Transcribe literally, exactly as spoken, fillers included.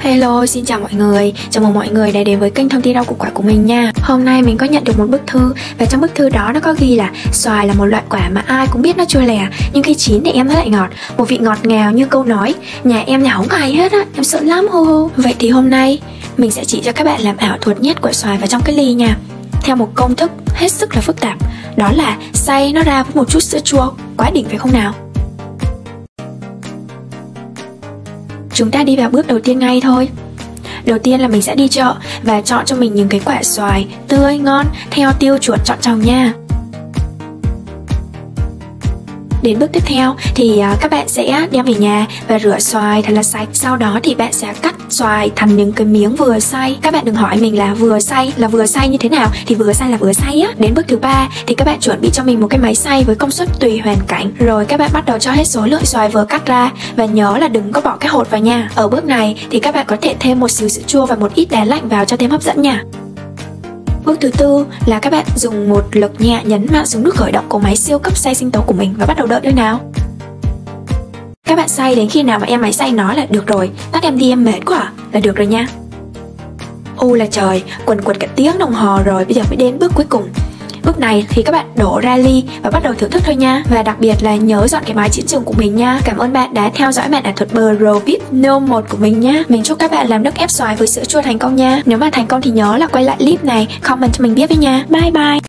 Hello, xin chào mọi người. Chào mừng mọi người đã đến với kênh thông tin rau củ quả của mình nha. Hôm nay mình có nhận được một bức thư, và trong bức thư đó nó có ghi là xoài là một loại quả mà ai cũng biết nó chua lè, nhưng khi chín thì em thấy lại ngọt, một vị ngọt ngào như câu nói nhà em nhà không có ai hết á, em sợ lắm hô hô. Vậy thì hôm nay mình sẽ chỉ cho các bạn làm ảo thuật nhét quả xoài vào trong cái ly nha, theo một công thức hết sức là phức tạp, đó là xay nó ra với một chút sữa chua. Quá đỉnh phải không nào? Chúng ta đi vào bước đầu tiên ngay thôi. Đầu tiên là mình sẽ đi chợ và chọn cho mình những cái quả xoài tươi ngon theo tiêu chuẩn chọn trồng nha. Đến bước tiếp theo thì các bạn sẽ đem về nhà và rửa xoài thật là sạch. Sau đó thì bạn sẽ cắt xoài thành những cái miếng vừa xay. Các bạn đừng hỏi mình là vừa xay là vừa xay như thế nào, thì vừa xay là vừa xay á. Đến bước thứ ba thì các bạn chuẩn bị cho mình một cái máy xay với công suất tùy hoàn cảnh. Rồi các bạn bắt đầu cho hết số lượng xoài vừa cắt ra, và nhớ là đừng có bỏ cái hột vào nha. Ở bước này thì các bạn có thể thêm một xíu sữa chua và một ít đá lạnh vào cho thêm hấp dẫn nha. Bước thứ tư là các bạn dùng một lực nhẹ nhấn mạnh xuống nút khởi động của máy siêu cấp xay sinh tố của mình và bắt đầu đợi thôi nào. Các bạn xay đến khi nào mà em máy xay nói là được rồi, tắt em đi em mệt quá à, là được rồi nha. U là trời, quần quật cả tiếng đồng hồ rồi, bây giờ mới đến bước cuối cùng. Bước này thì các bạn đổ ra ly và bắt đầu thưởng thức thôi nha. Và đặc biệt là nhớ dọn cái mái chiến trường của mình nha. Cảm ơn bạn đã theo dõi bản ảo thuật Pro vê i pê No một của mình nha. Mình chúc các bạn làm nước ép xoài với sữa chua thành công nha. Nếu mà thành công thì nhớ là quay lại clip này, comment cho mình biết với nha. Bye bye.